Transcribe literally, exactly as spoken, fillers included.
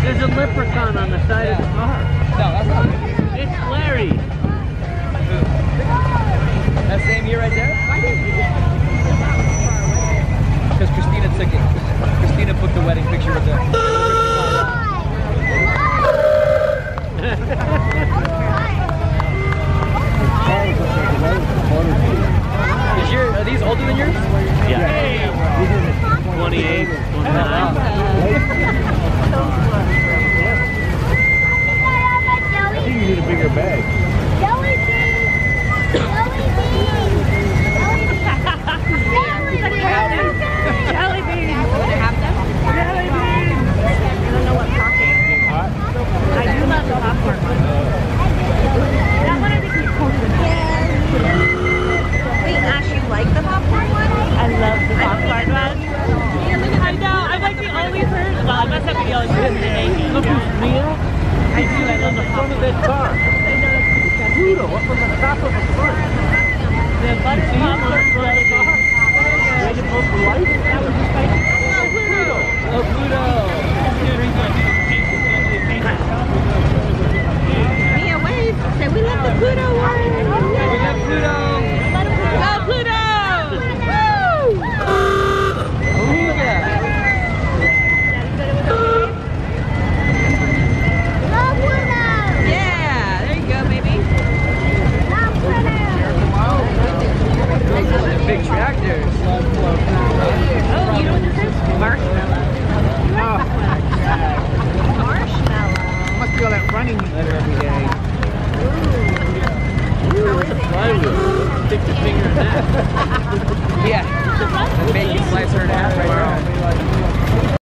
There's a leprechaun on the side yeah. of the car. No, that's not it. It's Larry. That same year right there? Because Christina took it. Christina booked the wedding picture with the... Is your, are these older than yours? Yeah. twenty-eight. I think you need a bigger bag. Jelly beans! Jelly beans! Jelly beans! Would it have them? Jelly beans! I don't know what pocket. I do love the popcorn one. That one I think we posted. Wait, Ash, you like the popcorn one? I love the popcorn one. I know, I'm like the only person. Well, I must have been the only person in the Navy. Look who's Mia. I do, I love the Front of popcorn. that car. Pluto up on the top of the front. The butter popcorn for the car. Where you put the light? That was just like, oh, Pluto. Oh, Pluto! Mia, wave. Say, we love the Pluto one. We got Pluto! Go Pluto! Yeah, there you go, baby. Big tractors. Oh, you know what this is? Marshmallow. Marshmallow. Must be all that running letter every day. It's a flywheel. Stick your finger in that. Yeah. That baby slicer in half right there.